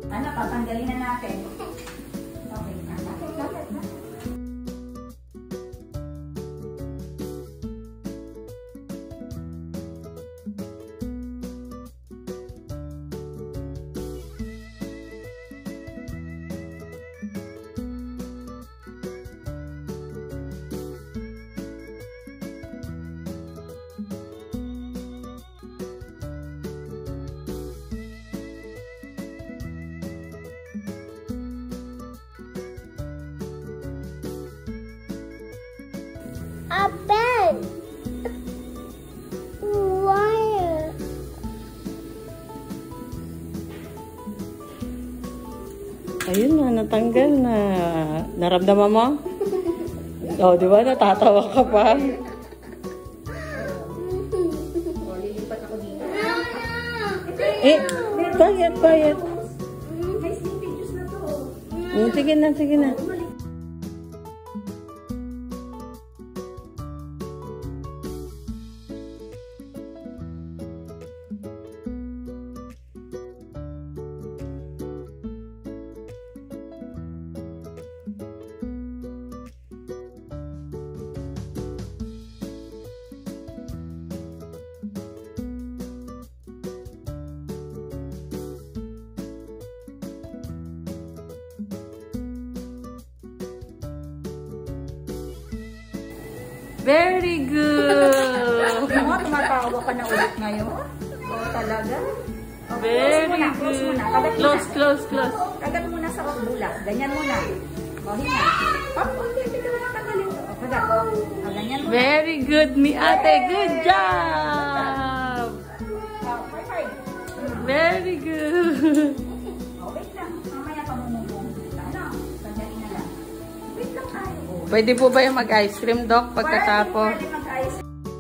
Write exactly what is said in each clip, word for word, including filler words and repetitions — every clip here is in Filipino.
Ano, tatanggalin na natin. Okay, nakit, nakit, nakit. A pen. Wire. Ayun na, natanggal na. Naramdaman mo? O, oh, di ba? Natatawa ka pa. O, lilipat ako dito. Eh, quiet, quiet. May sleeping juice na to. Mm, sige na, sige na. Very good! Ano, tumatawa ka na ulit ngayon? Oo, talaga? Oh, Very close muna, good. close muna. Kagat Close, muna. close, close. Kagat muna sa bulak. Ganyan muna. O, hinga. Pop, okay, hindi ka na tanggalin. O, kagat. O, ganyan muna. Very good ni ate. Good job! O, five, five. Very good! O, wait lang. Mamaya pa mumubong. Ano? Sandali na lang. Wait lang tayo. O. Pwede po ba yung mag-ice cream, Doc, pagkatapos? Pwede mag-ice.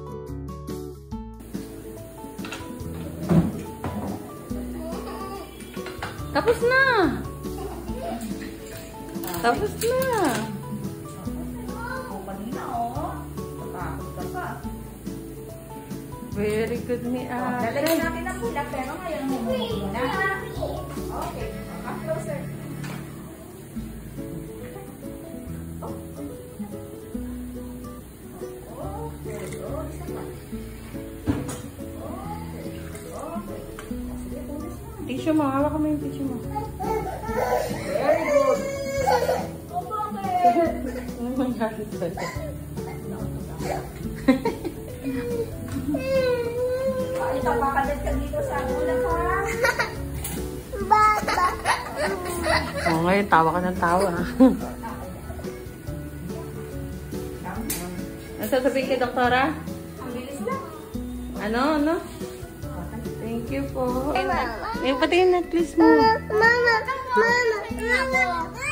Tapos na! Tapos na! O, kanina, o. Tatakot ka pa. Very good ni O, ate. lalagyan natin ang bulak, pero ngayon mumubong muna. Okay. Come closer. Tissue mo, hawak mo yung tissue mo. Very good. Ano mangyari sa'yo? Ah, ito, kakagat ka dito sa bulak, ha? Baba. Oo, ngayon, tawa ka ng tawa. Ano sasabihin kay doktora? Ang bilis lang. Ano, ano? Thank you po. Ayun, patingin necklace mo. Mama, mama, mama.